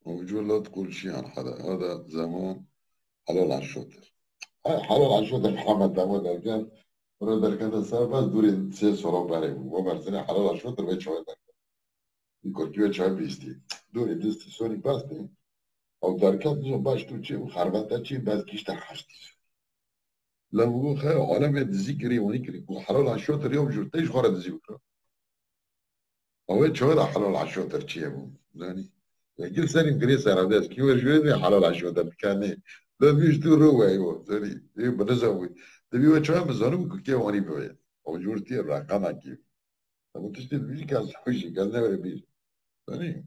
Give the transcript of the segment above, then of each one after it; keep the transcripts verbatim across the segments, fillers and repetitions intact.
موجود لا تقول شيء عن حدا، هذا زمان حلال على الشاطر. هاي حلال على الشاطر محمد داوود كان ورا دركان السنة بس دوري سه سورا برای و برسنه حلال على الشاطر به چای در میکرد که چای بیستی دوری دست سونی بس نه او درکات نزو باش تو چه خربتا چی بس کیش ترخشتی لما خير عالم دزيكري ونكري وحلال على الشاطر يوم جرتيش خرا دزيكرا هو شو حلال على الشاطر شي ابو يعني كل سنه يمكن يسأل عباس كيف جوزي حلال على الشاطر كان لا بيش تو رو ايوه يعني ايه بنزوي تبي وشو مزانو كي واني بيا او جورتي رقم كيف طب تشتري بيجي كاس خوشي كاس نبر بيجي يعني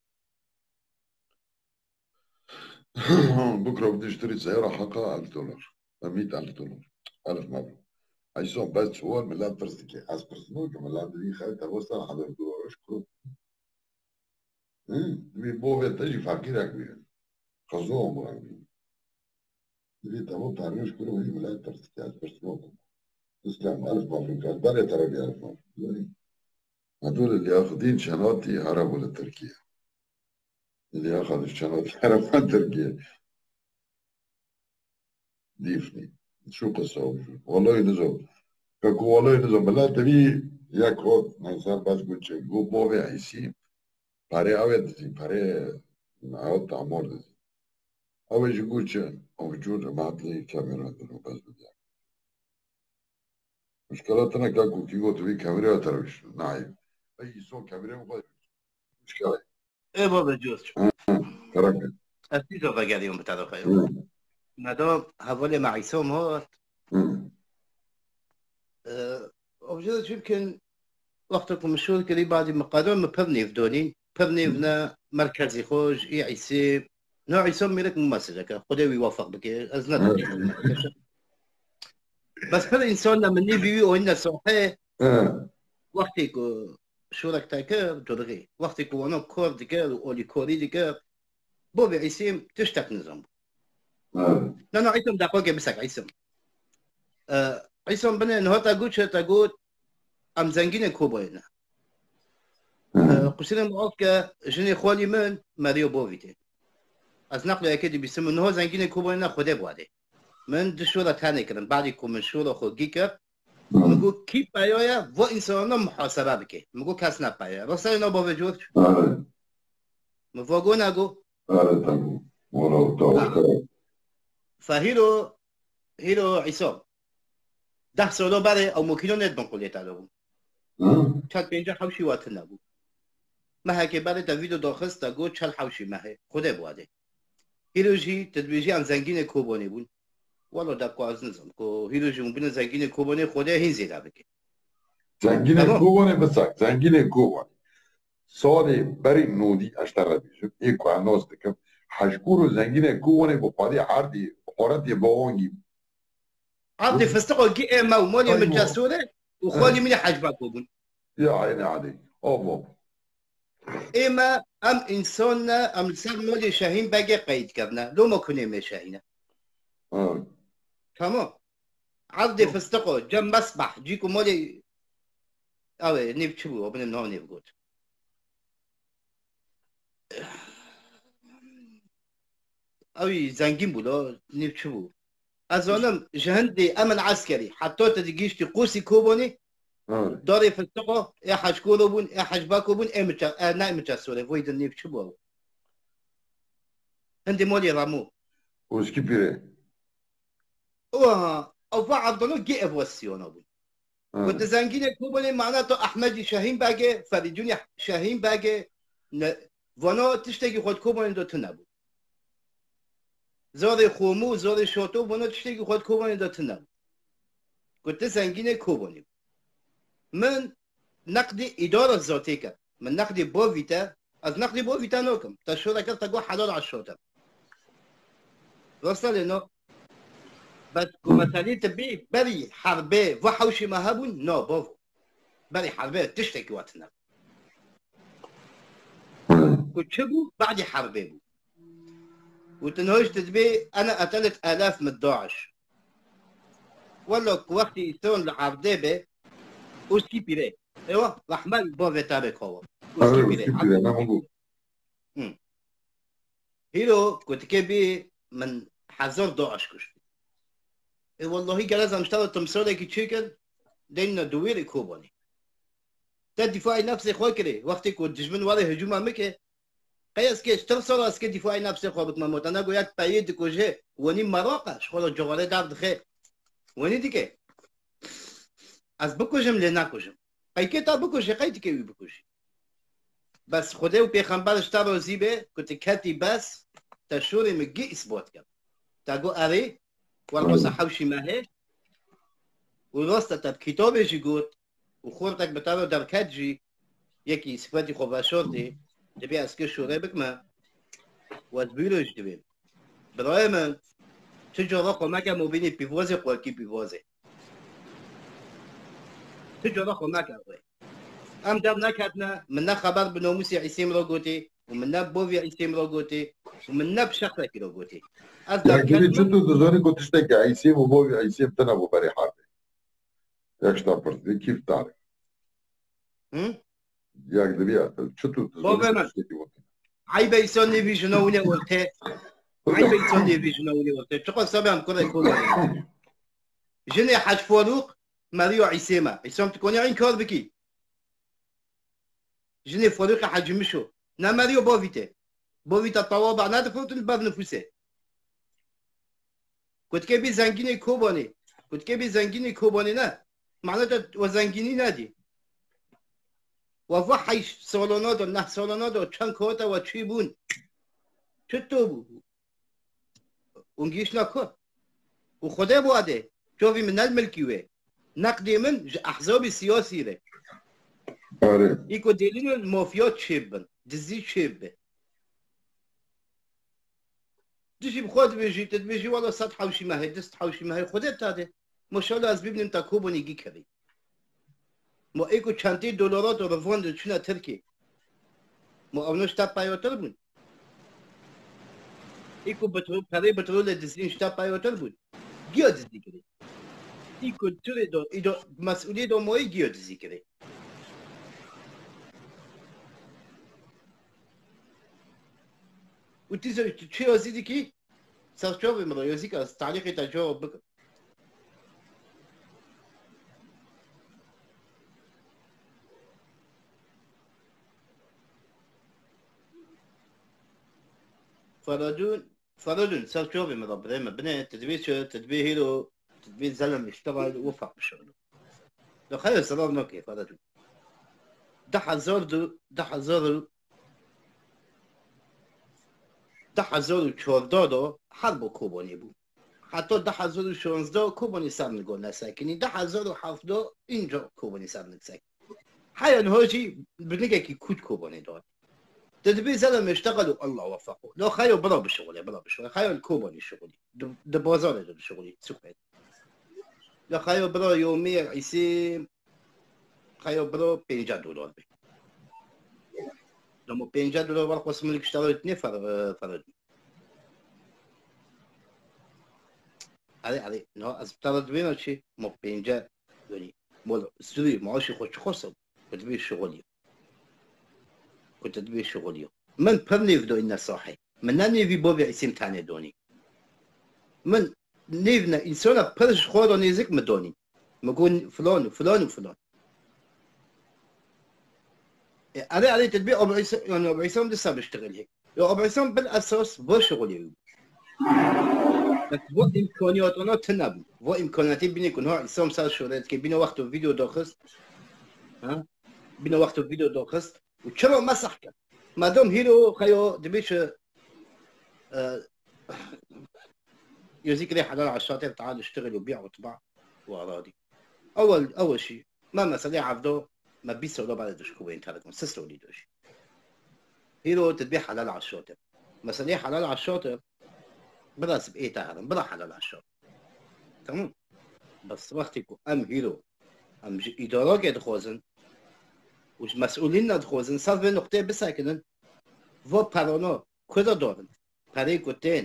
بكره بدي اشتري سياره حقها ألف دولار مية ألف دولار ألف مبلغ عايزهم بس صور من لا ترستكي از برسنو كما لا دي خالد وصل حدا دولار شكرا mi bove teži fakirek mi kazom yani. Dedi tamam tarih kuru veli millet tartışacağız başlıyor. İslam alif mafrikat bari tarabi alif mafrikat. Yani هذول اللي ياخذين شنطتي هربوا لتركيا. اللي ياخذ الشنطة هرب من تركيا. ديفني شو قصة والله نزل كاكو والله نزل بلا تبي ياكل نصار بس قلت شيء جو بوفي عيسي باري أويد زي باري عود تعمر زي أول يقول شيء موجود بعد لي كاميرا دلو بس بدي مشكلتنا كاكو كيغو تبي كاميرا تروش نايم اي صوت كاميرا مغير مشكلة ايه بابا جوز كركة أكيد بقى اليوم بتاع خير مادام هذول معيسوم هو أوجد يمكن وقتكم مشهور كلي بعد مقادم مبني في دوني مبني بنا مركزي خوج إيه عيسى نوع يسمى ملك ممثلة خدي يوافق بك أزنة بس هذا إنسان لما نبي وإن صحيح وقتك شو لك تاكر جرغي وقتك وانا كور ديكر وأولي كوري ديكر بوبي عيسى تشتك نظام لأنه عيسى دقوق بسك عيسى عيسى بنا إنه تقول شو تقول أم زنجين كوباينا قصينا معك جني خوالي من ماريو بوفيتي از نقل اكيد بيسمى انه زنجين كوباينا خده بواده من دشورة تاني كرن بعدي كو من شورة خو جيكر مگو كي بايويا و انسانا محاسبه بكي مگو كاس نبايا رسالي نو بوفي جوت مفوقو نگو فهيرو هيرو عيسو ده سولو باره او مكينو ند بنقول يتالو چل پینجا حوشی واتن نبود مه که برای دویدو داخست تا گو چل حوشی مه خوده بواده هیروژی تدویجی هم زنگین کوبانی بود والا دکو از نظام که هیروژی مبین زنگین کوبانی خوده هین زیده بکن زنگین کوبانی بسک زنگین کوبانی سالی بری نودی اشتر بیشم ایکو اناس دکم حشکورو زنگین کوبانی با پادی حردی حارتی باوانگی عبد فستقو گی اما و مالی من جسوره و خالی منی حجبه کوبون يا عيني عليك اوه اما ام انسان ام سر مال شاهین بگه قید کردن لو ما کنیم شاهینه اه تمام عبد فستقو جم مسبح جيكو مالي اوه نيف چبو ابن نام نيف قلت اوي زنگين بودا نيف چبو از آنم جهندي امن عسكري حتى تدقيش تقوسي كوبوني داري فستقو يا حشكورو بون يا حجباكو بون اي مچا اه نا مچا سوري ويد نيف چبو هندي مالي رامو وسكي بيري اوه او بعض دانو جي افواسيون بون قلت زنگين كوبوني معناته احمدي شاهين باگه فريجوني شاهين باگه وانا تشتكي خود كوبوني دو تنبو زار خومو زار شاتو وانا تشتكي خود كوبوني دو تنبو قلت زنگين كوبوني من نقدي إدارة ذاتي كر من نقدي بوفيتا از نقدي بوفيتا نوكم تشورا كر تقوى حلال عشوتا رسل انه بس كمثالي تبي بري حربي وحوشي مهابون نو بوفو بري حربي تشتكي واتنا قلت شبو بعد حربي بو وتنهوش تدبي انا قتلت الاف من داعش ولا وقت يسون لعبدي بي اوسكي بيري ايوه رحمن بوفيتا بكوا اوسكي بيري اوسكي بيري انا موجود هيرو كنت كبي من حزر داعش كشت والله جلز مشتغل تمثال كي تشيكن دينا دوير كوباني تا دفاع نفسي خو كري وقتي كنت دشمن ولا هجوم امك قياس كيش ترسل اسكي دفاع نفسي خو بتموت انا قويت بايد كوجه وني مراقش خو جوغله دار خير وني ديكي از بکوژم لنا کوژم قایکی تا بکوژی قایتی که وی بکوژی بس خدا و پیغمبرش تا روزی به کتی کتی بس تا شوری مگی اثبات کرد تا گو اره والقصه حوشی ماهی و راست تا کتابش گفت و خورتک بتارو در کجی یکی صفتی خوب شورتی دبی از که شوره بکمه و از بیروش دبیم برای من چجورا خمک مبینی پیوازه قواکی پیوازه تجرا خو ما كاوي ام دار نكاتنا منا خبر بنوموسي عيسيم روغوتي ومنا بوفي عيسيم روغوتي ومنا بشخصة كي روغوتي يعني كده شو تزوري كنت تشتكي عيسيم وبوفي عيسيم تنبو بري حابي ياكش تابرت كيف تعرف؟ هم؟ ياك دبيا شو تزوري كنت تشتكي وقت عيبة يسوني في جنوني ورتي عيبة يسوني في جنوني ورتي تقول سبعا كل يكون جني حاج فاروق ماريو عيسيمة عيسام تكوني عين كار بكي جني فاروق حاج مشو نا ماريو بوفيتي بوفيتا طوابع نادي فوت الباب نفسه كنت كبي زنجيني كوباني كنت كبي زنجيني كوباني نا معناته وزنجيني نادي وفحش سولونادو نه سولونادو چند كوتا وتشيبون شتو ونجيش نكو وخده بواده شوفي من الملكي نقدي من احزاب سياسي له يكو دليل المافيا تشيبن دزي تشيب دشي بخود بيجي تدبيجي والله صد حوشي ما هي دست حوشي ما هي خودت هذا ما شاء الله از ببینیم تا کوبونی گی کردی ما ایکو چندی دلارات رو فوند چونه ترکی ما اونش تا پایوتر بود ایکو بترول پره بترول دزین شتا پایوتر بود گیا دزی کردی ایکو توی دو ایدو مسئولی دو مایی گیا دزی کردی و تیزا چی ازیدی کی سرچوب مرا یازی که از تعلیق تجاوب بکن فرادون فرادون سرچوب مرا برای ما بنه تدبیر شو تدبیر هیرو تدبیر زلم اشتغل وفق بشغله لو خير سلام نوكي فرادون ده هزار دو ده هزار ده هزار و چهارده دو حرب کوبانی بود حتی ده هزار و شانزده کوبانی سر نگاه نسکنی ده هزار و هفده اینجا کوبانی سر نسکنی حیان هاجی بنگه که کود کوبانی داد تدبیر زدم اشتغل و الله وفقه لو خیال برا بشغله برا بشغله خیال کوبانی شغلی ده بازار ده شغلی سوقت لو خیال برا یومی عیسی خیال برا پنجاه دلار بی لما پنجاه دلار ورق قسم اللي اشتريت نفر فرد علي علي نو از فرد وين شيء مو پنجاه يعني مول سوري معاشي خوش خصم كنت بيه شغلي كنت بيه شغلي من برنيف دو إنه صاحي من نيفي بوبي اسم تاني دوني من نيفنا إنسانا برش خورا نيزك مدوني مقول فلان وفلان وفلان علي علي تدبير أبو عيسى يعني أبو عيسى لسه بيشتغل هيك أبو عيسى بالأساس بو شغل بس بو إمكانياتنا تنبي بو إمكانياتي بيني كن هو عيسى مسار شغلات كي بينا وقت فيديو داخست ها بينا وقت فيديو داخست وشلو مسح كان ما دام هيرو خيو دبيش آه يزيك لي حلال على الشاطئ تعال اشتغل وبيع وطبع وأراضي أول أول شيء ما مسألة عبدو ما بيسوا له بعد دشكوين تاركم سسلوا لي دوش هيرو تتبيع حلال على الشاطئ مسألة حلال على الشاطئ براس بإيه تهرم برا حلال على الشاطئ تمام بس وقتكم أم هيرو أم إدارة قد خوزن وش مسؤولين ندخوزن صار في نقطة بساكنن و پرانا کجا دارن پره کتین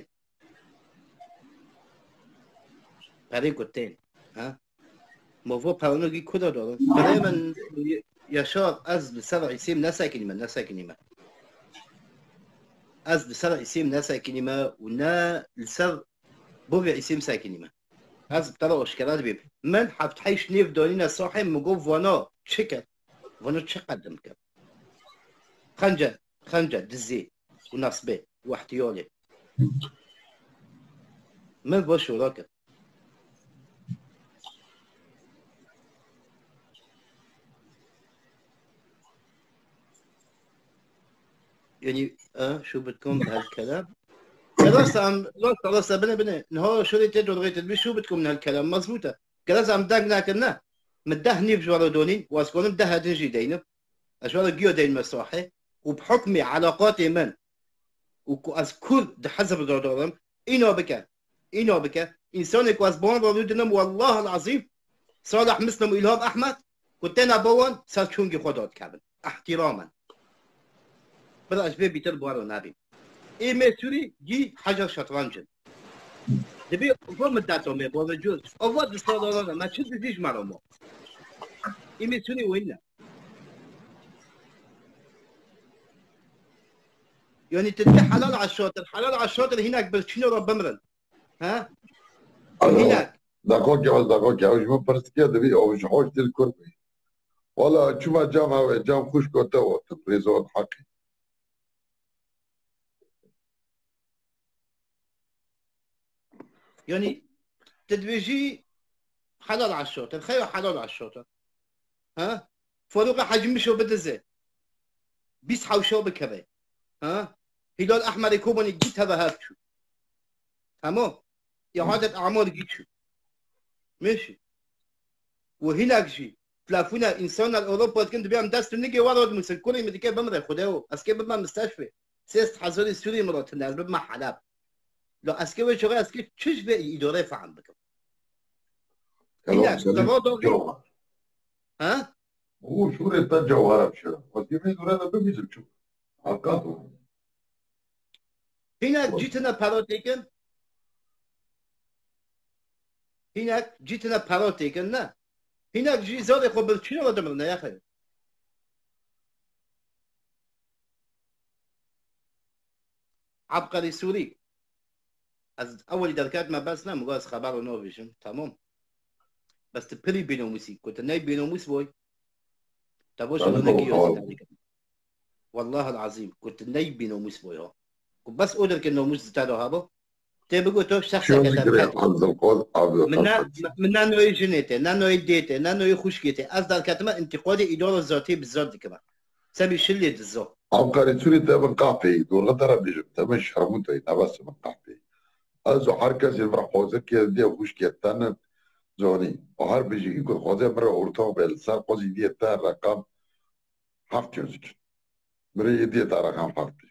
پره کتین ها ما و پرانا گی کجا دارن برای من یشار از سر عیسیم نسکنی من نسکنی من از لسر اسم نساكني ما ونا لسر بوغي اسم ساكني ما از بطلع اشكالات بيب من حفت حيش نيف دونينا صاحي مقوف وانا تشكت وانا تشقدم كب خنجة خنجة دزي ونصبي واحتيالي من باشو راكب يعني اه شو بدكم بهالكلام؟ خلاص عم خلاص خلاص بنا بنا نهار شو اللي تدور غير تدبي شو بدكم من هالكلام مزبوطة خلاص عم داقنا كنا مدهني بجوار دوني واسكون مدها تنجي دينب أجوار جيو دين مساحة وبحكم علاقاتي من وأذكر حسب دورهم إنه بك إنه بك إنسان كواس بون رودنم والله العظيم صالح مسلم إلهام أحمد كنت أنا بون سالشونجي خدات كابن احتراما بلا أشبه بيتر بوارو نبي إيه مسوري جي حجر شطرنج دبي فهم الداتو مي بوضع جوز أول دستور ما تشد فيش معلومة إيه مسوري وين يعني تدبي حلال على الشاطر حلال على الشاطر هناك بالشنو رب بمرن ها هناك دقوق جواز دقوق جواز ما برستيا دبي أو جحوش دل كربي ولا شو ما جام هوا جام خوش كوتا وتبريزون حقي يعني تدبيجي حلال على الشاطر خير حلال على الشاطر ها فاروق حجم شو بدزه بيصحى وشو بكبه ها هلال احمر يكون جيت هذا هاتشو تمام يا هذا اعمار جيتشو ماشي وهناك شيء تلافونا انسان الاوروبا كنت بيعمل دست نيجي ورا مسكوني مديكي بمر خداو اسكي بما مستشفى سيست حزوري سوري مرات الناس بما حلب لا اسكي وشغل اسكي تشش بي اداره فهم بكم هناك تبادل ها هو شو ريتا جوهرة بشرا وكيف يدور هذا بميزك شو حقاته هناك جيتنا باراتيكن هناك جيتنا باراتيكن لا هناك جي زاري قبل شنو دمرنا يا اخي عبقري سوري از اول دركات ما بس نام غاز خبر نوفيشن تمام بس تبري بينومسي كنت ناي بينومس بوي تبوش انا كيوز والله العظيم كنت ناي بينومس بوي ها كنت بس اقدر كانه مش تاعو هابو تبغوا تو شخص كذا من من نانو يجنيته نانو يديته نانو يخشكيته اصدر كتما انتقادي اداره الذاتيه بالذات كمان سبي شلي الزو عبقري سوري تبن قاعدي دور غدر بيجي تمش حرمته ينبس من قاعدي ازو حركه زي فرح خوزه كده دي وخش كده زوني وهر بيجي يقول خوزه مره اورتو بالسار قوزي دي تاع رقم حفت يوزك مره يدي تاع رقم حفتي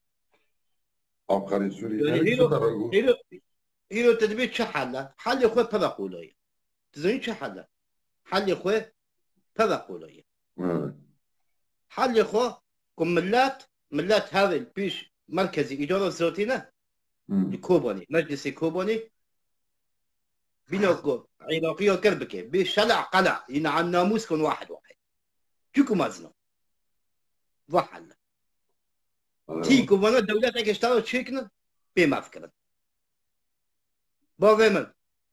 عبقري سوري هيرو هيرو هيرو تدبير شحالة حل يا اخوي بلا قولوية تزين شحالة حل يا اخوي بلا قولوية حل يا اخوي كم ملات ملات هذا البيش مركزي إدارة الذاتية الكوباني مجلس الكوباني بينوكو عراقية كربكة بشلع قلع ينعم ناموس كون واحد واحد جوكو مازنو وحل تيكو وانا الدولات ايش اشتروا تشيكنا بما فكرت باغمن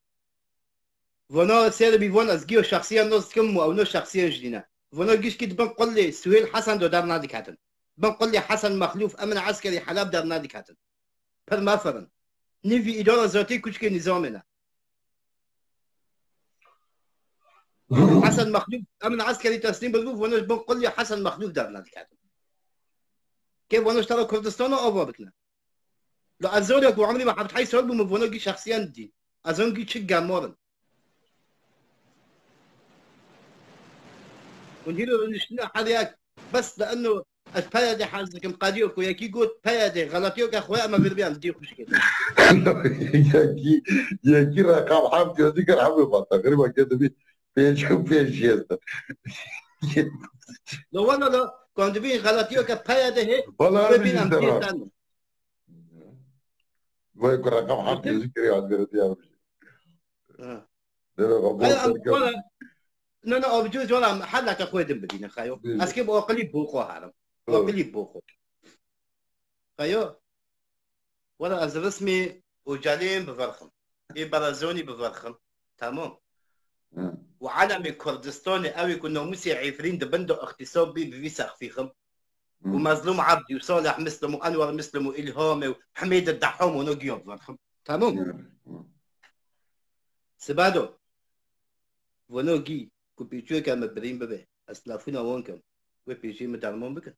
وانا سير بيفون ازجيو شخصيا نص كم او نص شخصيا جدينا وانا جيش كده بنقول لي سهيل حسن دو دار نادي كاتن بنقول لي حسن مخلوف امن عسكري حلب دار نادي كاتن بر مثلا نفي اداره ذاتيه كشكي نظامنا حسن مخلوف امن عسكري تسليم بالروف وانا بنقول لي حسن مخلوف دار نادي كاتن كيف وانا اشترى كردستان او بكنا لا ازورك وعمري ما حبت حي سؤال بمفونوجي شخصيا دي ازونجي تشيك جامورن ونهيرو نشنا حرياك بس لانه البيادي حازكم قاديوك وياكي قلت بيادي غلطيوك اخويا ما بيربيان دي خوش كده ياكي ياكي رقم حمدي وذكر حمدي ما تقريبا كده بي بيش بيش يسطا لو والله لا كنت بين غلطيوك بيادي هي والله بين امتي ثاني ما يكون رقم حمدي وذكر يا عبد يا اه ده لا لا بجوز ولا حلك اخوي دم بدينا خايو اسكيب او قليب بوخو هذا او قليب بوخو خايو ولا از رسمي وجالين بفرخم اي برازوني بفرخم تمام وعلم كردستاني اوي كنا موسي عفرين دبندو اغتصاب بي بفيسخ فيخم ومظلوم عبدي وصالح مسلم وانور مسلم والهامي وحميد الدحوم ونوجيو بفرخم تمام سبادو ونوجي كوبيتشو كان مبرين ببي اسلافونا وونكم وبيجي مدرمون بك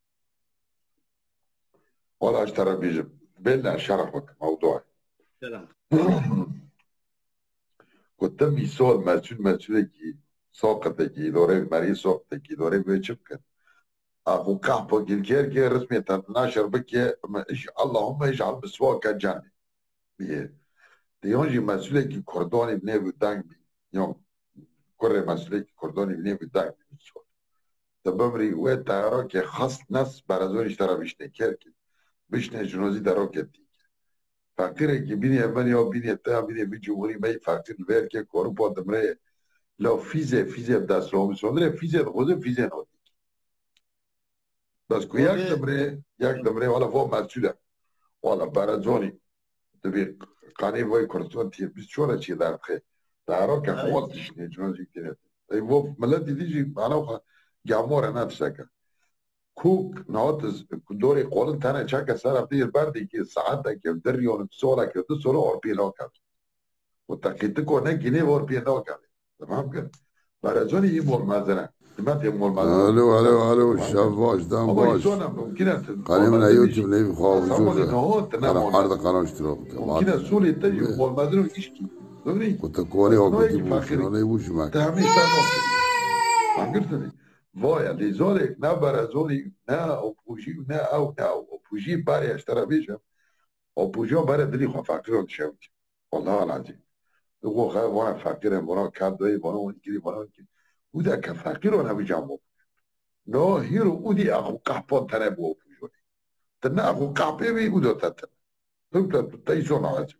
ولا اشترى بيجي بينا شرحك موضوعي سلام كنت تمي سؤال مسؤول مسؤولك ساقطك إدارة مريض ساقطك إدارة بيشبك أخو كحبة الجير كي رسمي ناشر بك إيش اللهم اجعل مسواك جاني بيه ديونجي مسؤولك كرداني بنيو دانج بي يوم كره مسؤولك كرداني بنيو دانج بي تبمري وين تاراك خاص ناس برازون اشترى بيشتن كيرك بيشتن جنوزي داروك دي فاكر كي بيني أبني أو بيني تا بيني بيجوري ما يفكر البير كي كوروبا دمري لو فيزا فيزا بداس لو مسوندري فيزا خوزه فيزا نو بس كو ياك دمري ياك دمري ولا فو مسؤولة ولا برازوني تبي قاني فوي كرتون تي بس شو لا شيء دار خير داروك خوات تشني جنوزي كده اي وف ملتي تيجي انا جامور انا تسكر كوك نوتز دوري قولن تانا شاكا سارة بتير باردي كي ساعتها كي دريون بسولا كي تسولا اور بي لوكا وتاكيتكو نجيني اور بي لوكا تمام كده برازوني يمول مازنا تمام يمول مازنا الو الو الو شباش دام باش قناه من يوتيوب نبي خواب شوفه انا حرد قناه اشتراك ممكن سولي تجي مول مازنا يشكي دوني كنت كوني هو كنت بوش انا يبوش معك تعمل تانوكي عقلتني فايا لذلك نا برازوني نا اوبوجي نا او نا اوبوجي باري اشترى بيشم اوبوجي باري دلي خو فاكرون شوت والله العظيم هو خا وانا فاكر وانا كادوي وانا ونكري وانا ونكري ودا كفاكر وانا بجامو نو هيرو ودي اخو قحبون تنبو اوبوجي تنا اخو قحبي ودو تتن تبدا تيسون عاجب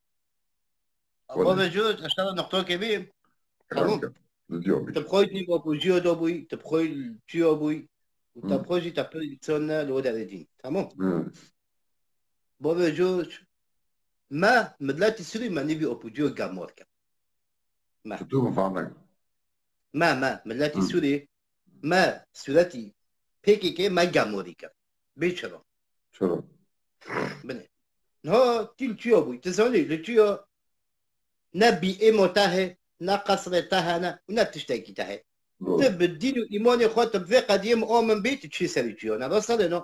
بابا جوج اشتغل نقطه كبير تمام تبخوي اوبوجي دوبوي تبخوي تشيو بوي وتبخوي تبخوي تسونا لودا دين تمام بابا جوج ما مدلاتي سوري ما نبي اوبوجيو جاموركا ما تدوم فاهمك ما ما مدلاتي سوري ما سورتي بيكي كي ما جاموريكا بيشرو شرو بني هو تيل تيو بوي تسولي لتيو نبي ايمو تاهي نا قصر تاهنا ونا تشتاكي تاهي تبدينو ايموني خوات بفي قديم اومن بيت تشي سري تيو نا رسالي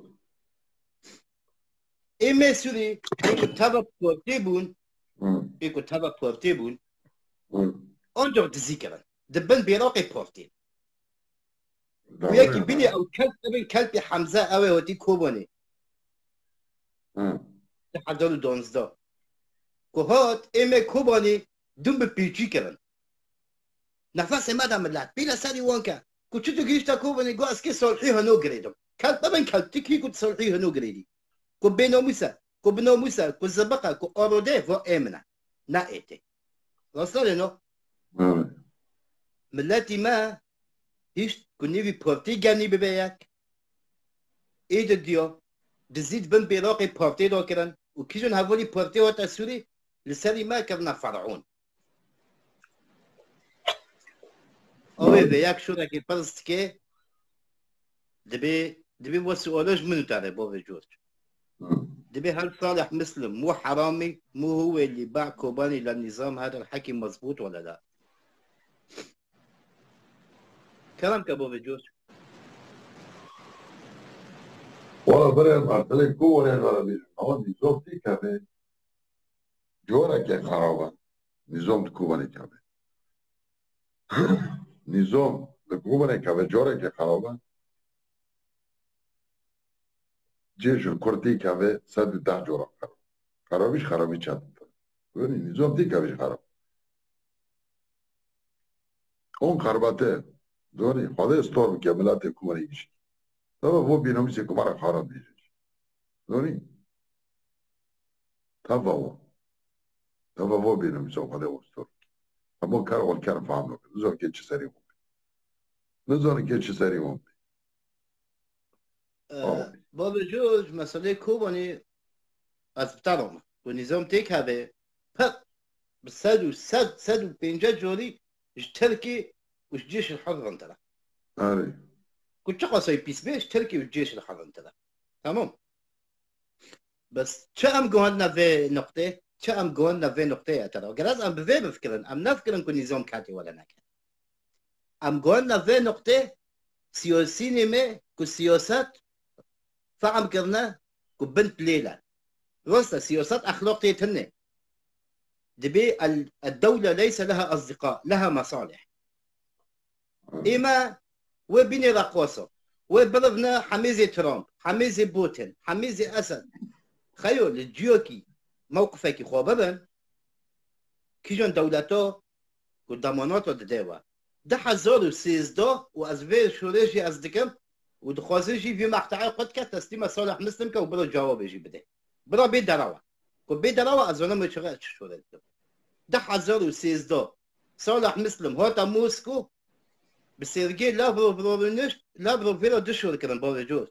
ايمي سوري ايكو تابا بورتيبون ايكو تابا بورتيبون انجو تذكرا دبن بيراقي بورتين وياكي بيني او كلب ابن كلبي حمزه اوي ودي كوبوني تحضروا دونزدا كوهات ايمي كوبوني دم بيجي كرن نفس ما دام لا بلا ساري وانكا كنت تجيش تكوبوني جو اسكي صلحيها نو جريدو كلب ابن كلب تكي كنت صلحيها نو جريدي كو بينو موسى كو بنو موسى كو زبقه كو اورودي فو امنا نا ايتي رسول نو ملاتي ما هيش كوني في بورتي جاني ببياك ايه ديو دزيد بن بيراقي بورتي دو كرن وكيجون هافولي بورتي وتا سوري لسالي ما كرنا فرعون اوي بياك شو راكي برستكي دبي دبي بو سؤالوج منو تاعي بوفي جورج دبي هل صالح مسلم مو حرامي مو هو اللي باع كوباني للنظام هذا الحكي مزبوط ولا لا؟ كلامك ابو بجوز والله برا معتلك كورة ولا بيجي هون نظام تي كمان جورا كي خرابة نظام كوباني كمان نظام كوباني كمان جورا كي خرابة جيش الكردي كمان سد ده جورا خراب خرابيش خرابي شاد بني نظام تي كمان خراب اون خرابته دوني خدا استور بكملات كوباني يجي طبعا هو بينامي سكمارا خراب بيجي دوني طبعا هو طبعا هو بينامي سو خدا استور اما كار ولا كار فاهمه نظام كيتش سريع نظام كيتش سريع بابا جوج مسألة كوباني از بترم ونظام تيك هذا فق بالسد وسد سد وبينجا جوري اش تركي وش جيش الحر انتلا آره كنت قصي بيس بيش تركي والجيش الحر انتلا تمام بس چه ام گوهن في نقطه چه ام گوهن في نقطه ترى جراز ام بفي بفكرن ام نفكرن كو نظام كاتي ولا نكن ام گوهن في نقطه سياسي نمي كو سياسات فعم كرنا كو بنت ليلى راستا سياسات اخلاقية تنه دبي الدولة ليس لها اصدقاء لها مصالح اما وبيني رقوصة وبلغنا حميزي ترامب حميزي بوتين حميزي اسد خيول الجيوكي موقفك خواببن كيجون دولتو قداماناتو ددوا ده حزار و سيزده و از وی شورشی از دکم و دخوازه جي في مقطعي قد كت تسليم صالح مسلم كو برو جواب يجي بده برا بي دراوا كو بي دراوا از انا مشغل شورت ده حزار و سيزده صالح مسلم هوتا موسكو بسيرجي لابرو برونش لابرو فيرو دشور كرن بوري جورج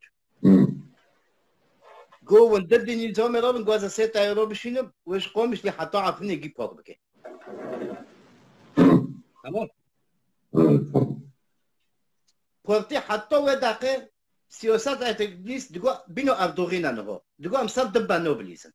جو وندد نظام رابن جواز ستة يورو بشينم وش قومش لي حتى عرفني يجيب باك بكي تمام بورتي حتى ودقه سياسات اتجليس دقو بينو اردوغين انه دقو امسال دبا نوبليزن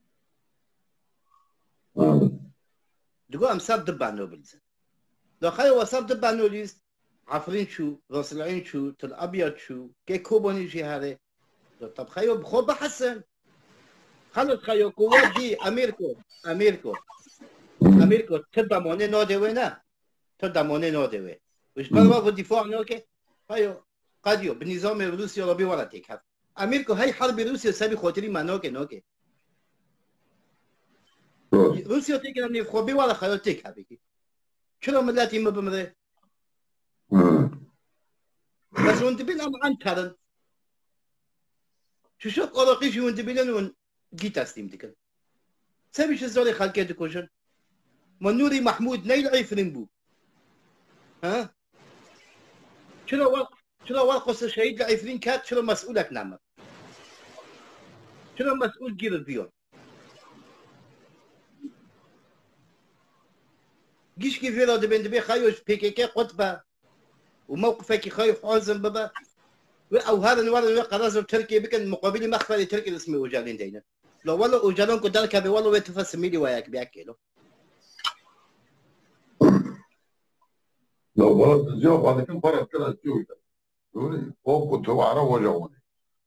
دقو امسال دبا نوبليزن لو خير وصل دبا نوبليز عفرين شو راس العين شو تل ابيض شو كي كوبوني جي هذا طب خيو بخو بحسن خلص خيو قوات دي امريكا امريكا امريكا تضمن نودي وينا تضمن نودي وين وش برا بالدفاع نوكي خيو قاديو بالنظام الروسي ربي ولا تيك هذا امريكا هاي حرب روسيا سبي خاطري ما نوكي نوكي روسيا تيك اني خوبي ولا خيو تيك هذيك شنو ملاتي ما بمره بس وانت بين ام عن ترن شو شوف اوراقي شو وانت بين جيت استيم ديك سبي شو زوري خلكه دكوشن منوري محمود نيل عفرين بو ها شنو ورق شنو ورق الشهيد لعفرين كات شنو مسؤولك نعم شنو مسؤول جير البيون جيش كيف يلا دبن دبي خايوش بيكيكي قطبة وموقفك خايف حازم بابا او هذا الورد قرازو تركي بكن مقابل مخفى تركي اسمه وجالين دينا لو والله وجالون كدالك هذا والله ويتفس ميلي وياك بياكلو لو بلد زيو بعد كم فرق كده تشوي يقولي فوق وتوعره وجاوني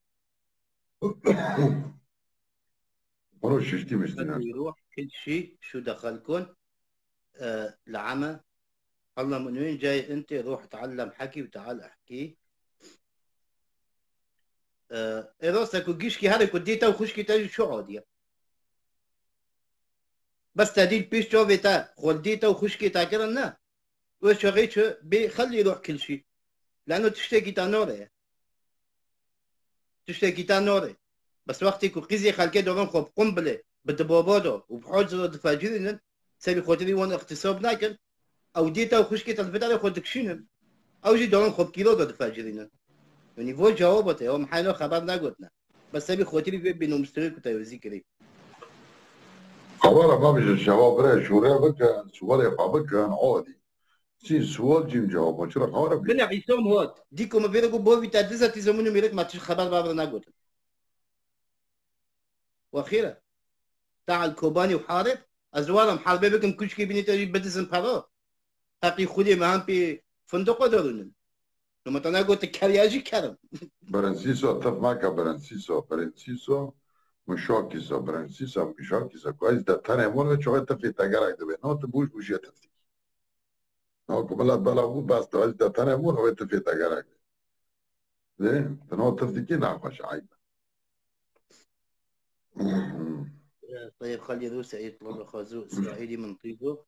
بروح شفتي مستناش يروح كل شيء شو دخلكن آه العمى الله من وين جاي انت روح تعلم حكي وتعال احكي آه راسك وجيشكي هذا كديتا وخشكي تاجي شو عادية بس تديل بيش جوفيتا خلديتا وخشكي تاكرنا وش غيتش بيخلي يروح كل شيء لانه تشتكي تانوري تشتكي تانوري بس وقتك وقيزي خلكي دوران خوب قنبله بدبابادو وبحوجر دفاجرين سبي خاطري وانا اغتصاب ناكل او ديتا وخشكي تلفتالي خود تكشينن او جي دوران خوب كيلو دفاجرين يعني فو جوابته هم حينو خبر نقولنا بس سبي خاطري في بينو مشترك وتايوزي كريم خبره ما بيجي الشباب راه شورى بك سؤال يقع بك عادي سي سؤال جيم جواب شو خبره بنا عيسوم هوت ديكو ما بيرقوا بوفي تادزا تيزمونو ميرك ما تش خبر بابر نقول واخيرا تاع الكوباني وحارب ازوالم حاربه بكم كشكي بني تجي بدزن بارو حقي خودي ما هم في فندق دارونن لما تنا قلت كرياجي كرم برنسيسو اتفق معك برنسيسو برنسيسو مشاكسو برنسيسو مشاكسو كويس ده تاني مول شو انت في تاجرك ده نوت بوش بوش يتفتي نو كملات بلا بس ده ده تاني مول انت في تاجرك ده نوت تفتكي نعم مش عيب طيب خلي روسيا يطلب خازوق اسرائيلي من طيبه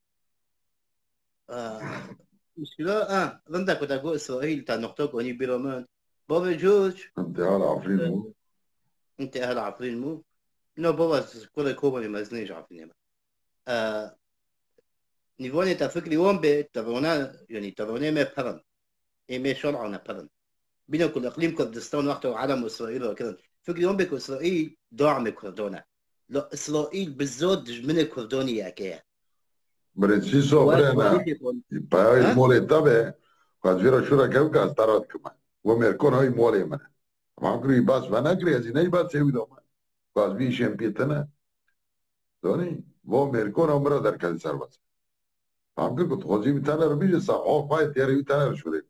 آه مشكلة اه عندك كنت اقول اسرائيل تاع نقطة كوني بيرومان بابا جورج انت اهل عفرين مو انت اهل عفرين مو نو بابا كل كوبا ما زنيش عفرين آه نيفوني تا فكري وان بي ترونا يعني ترونا ما برن اي ما شرعنا برن بينا كل اقليم كردستان وقته وعالم اسرائيل وكذا فكري وان بي اسرائيل دعم كردونا لا إسرائيل بالذات دجمن كرداني ياكيه برنسي سوبرنا باي مولي تبع قد فيرا شورا كم كاس تارات كمان وميركون هاي مولي من ما أقولي بس ما نقولي هذي ناي بس سوي دوما بس بيشين بيتنا دوني वो मेरे को नंबर दर कर सर बस हम को तोजी बिताना रबी जैसा ऑफ फाइट तेरे बिताना रशुले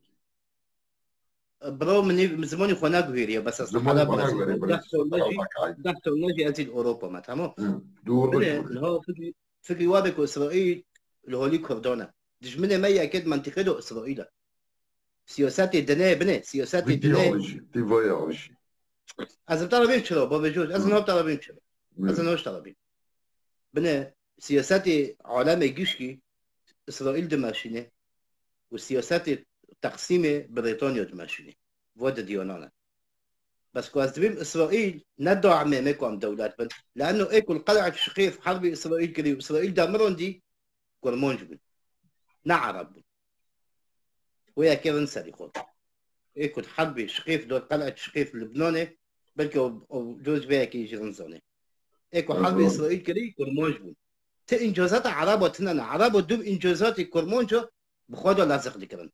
برو من زماني خناق غيريا بس اصلا زماني حلب خناق برازيل غيريا بريس دحت ونجي دحت ونجي ازيد اوروبا ما تمام دور من رشوله اللي هو فكري فكري وابك اسرائيل اللي هو لي كردونه دجمنه ما ياكد منطقه اسرائيل سياسات الدنيا بني سياسات الدنيا تي فويا وشي از طلبين شلو بابا جوج از نو طلبين شلو از نوش طلبين بني سياسات عالم جيشكي اسرائيل دماشينه والسياسات تقسيم بريطانيا دماشينه وده ديونانا بس كواز دبيم اسرائيل ندعم ميكوام دولات بن لانه ايكل قلعه شقيف حرب اسرائيل كري اسرائيل دامرون دي كورمونج بن نعرب ويا كيرن ساليخون ايكل حرب شقيف دول قلعه شقيف لبناني بلكي جوز بيها كي جرنزوني ايكو حرب اسرائيل كري كورمونج بن تي انجازات عرب وتنانا عرب ودوب انجازات كورمونج بخوادو لازق دكرن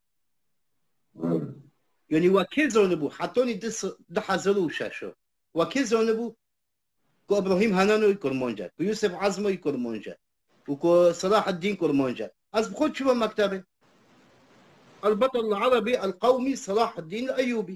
يعني وكي زونبو حطوني دس دحزلو شاشو وكي زونبو كو ابراهيم هنانو يكرمونجا كو يوسف عزمو يكرمونجا وكو صلاح الدين كرمونجا از بخود شو مكتبه البطل العربي القومي صلاح الدين الايوبي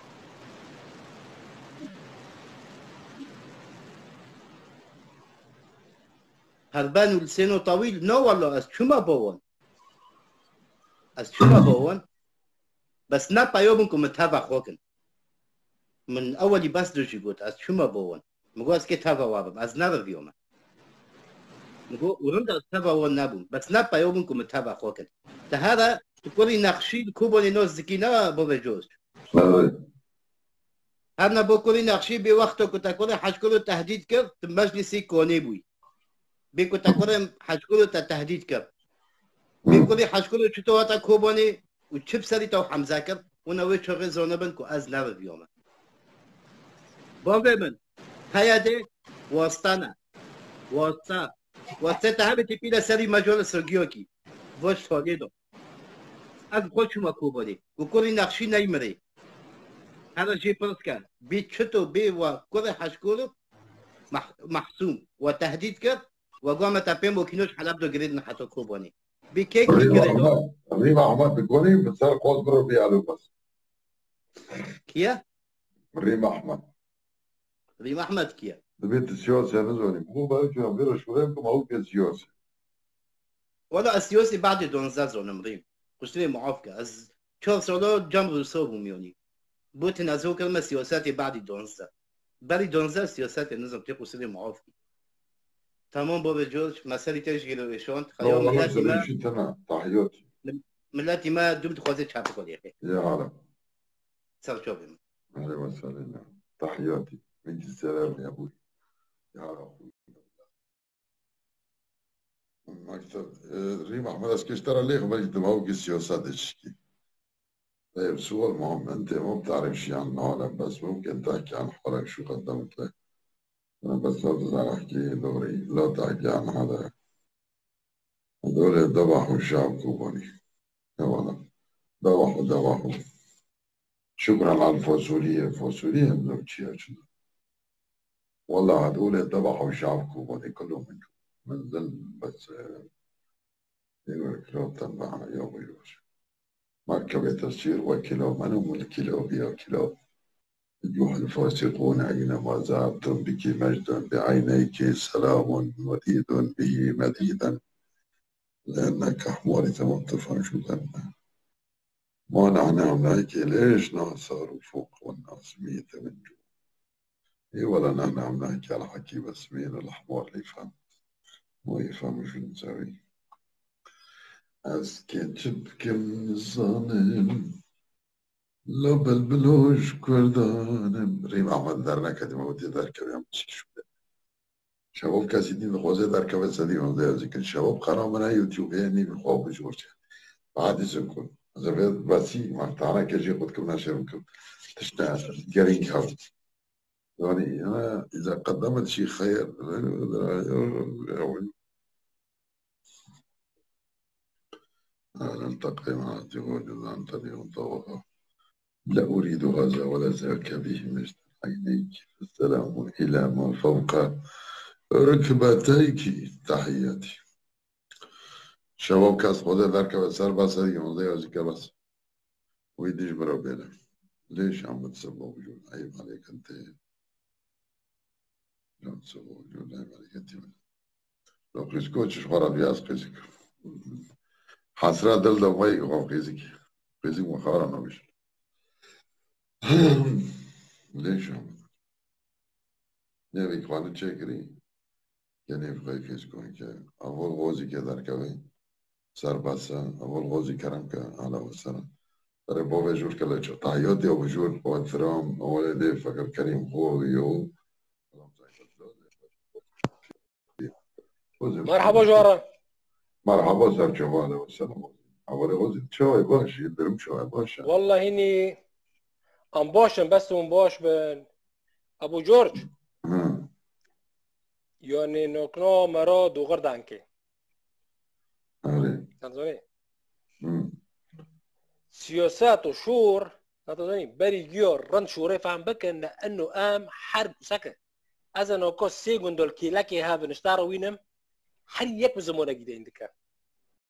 هربان ولسانه طويل نو والله از شو ما بون از شو ما بون بس نابا يومكم متابع خوكن من اول بس دوجي قلت از شو ما بون مقول كي تابع وابم از نابا بيوم نقول ورند از تابع ونابون بس نابا يومكم متابع خوكن ده هذا تقولي نقشي كوبوني نوز زكينا بابا جوز هذا بقولي نقشي بوقته كنت تقولي حشكلو تهديد كر مجلسي كوني بوي بيكو تقولي حشكلو تهديد كر بيقولي حشكلو شتوها كوبوني وتشب سري تو حمزة كر ونوي شغل زونه بنكو از نابا بيوم بابا من هيادي واسطانا واسطا واسطا تهبتي بيلا سري مجال سرگيوكي وش توليدو از خوش مكوبري وكوري نقشي نيمري هذا شيء برسكا بي تشتو بي وكوري حشكولو محسوم وتهديد كر وقام تابين وكينوش حلب دو جريد نحطو كوبوني بي كيك جريدو ريم احمد بكوني بتصير قوس برو بيالو بس كيا ريم احمد ريم احمد كيا بيت السياسة نزوني مو بقى شو عم شغلكم هو كسياسة ولا السياسي بعد دونزازو نمرين قشتري معافكة از شو سولو جنب رسوب ميوني بوت نازو كلمة سياساتي بعد دونزا بعد دونزا سياساتي نظام تيقو سري معافكة تمام بابا جورج مسألة تشغيل ويشون خليهم ملاتي ما تنا تحياتي ملاتي ما دمت خوازي شابكو يا اخي يا عالم سر شوبي اهلا وسهلا تحياتي بنت السلام يا ابوي يا عالم مكتب ريم احمد اسكيش ترى ليه خبرك تبعوك السياسات الشكي طيب سؤال مهم انت ما بتعرف شيء عن العالم بس ممكن تحكي عن حالك شو قدمت لك انا بس لا تزعل احكي دوري لا تحكي عن هذا هذول ذبحوا الشعب كوباني يا ولد ذبحوا ذبحوا شكرا على الفاصولية الفاصولية بنمشيها شنو والله هذول ذبحوا الشعب كوباني كلهم منهم من ذن بس يقول كلاب تنبعنا يوم يوش مركبة تصير وكلاب منهم الكلاب يا كلاب أيها الفاسقون أينما ذهبتم بك مجدا بعينيك سلام وديد به مديدا لأنك حمارة منطفا شدنا ما نحن عملائك ليش ناصر فوق والناس ميت من جوا إيه ولا نحن عملائك على حكي بس مين الحمار اللي يفهم ما يفهم شو نسوي از كتب كم ظالم لا بلبلوش كردانم ريم احمد در نکدیم و دی در کبیم چی شده شباب کسی دید خوزه در کبه سدیم و دیازی کن شباب قناه منه یوتیوب یعنی بخواب بجورچه بعدی سکن از اوید بسی مرتانه کجی خود کم نشرم کم تشنه گرینگ هاو يعني أنا إذا قدمت شيء خير نلتقي مع زوج أنت اليوم طوقة لا أريد غزا ولا زاك به مجد عينيك السلام إلى ما فوق ركبتيك تحياتي شباب كاس خدا در که سر بس یونده یازی که بس ويديش برا بينا ليش عم بتسبب وجود عيب عليك انت لا تسبب وجود عيب عليك انت لو قيسكوتش خرا بياس قيسك حسرة دل دمي غاف قيسك قيسك مخارا نبيش ليش عم نبي قانون تشكري يعني في غير قيسكون که اول غوزي که در كوي سر بس اول غوزي كرم که على وسلام ترى بابا جور كلا شو تحياتي أبو جور واحترام والدي فكر كريم هو يو مرحبا جوارا مرحبا سر جوال والسلام أول غزي شو باش يدرم شو باش والله هني ام باشم بس ام باش بن ابو جورج يعني نوكنا مرا دوغر دانكي آره تنظري سياسات وشور تنظري بري جيور رن شوري فهم بكن لأنه ام حرب سكة أذا نوكو سيغون دول كي لكي هافن اشتارو وينم حري يك بزمونا جديد عندك